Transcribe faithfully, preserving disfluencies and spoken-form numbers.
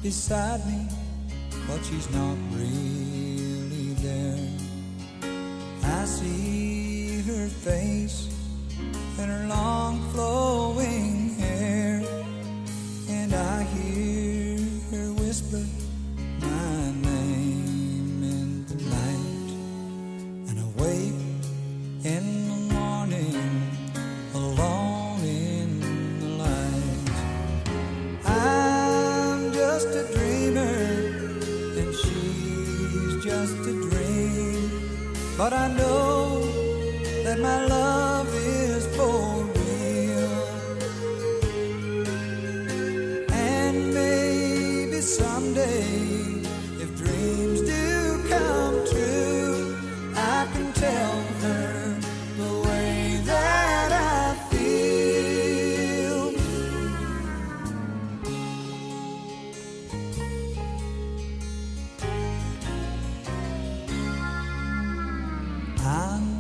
beside me, but she's not really there. I see her face and her long flowing hair, and I hear her whisper my name in the night, and I wake in the morning alone in the light. I'm just a dreamer and she's just a dream, but I know that my love is for real. And maybe someday, if dreams do come true, I can tell her the way that I feel. I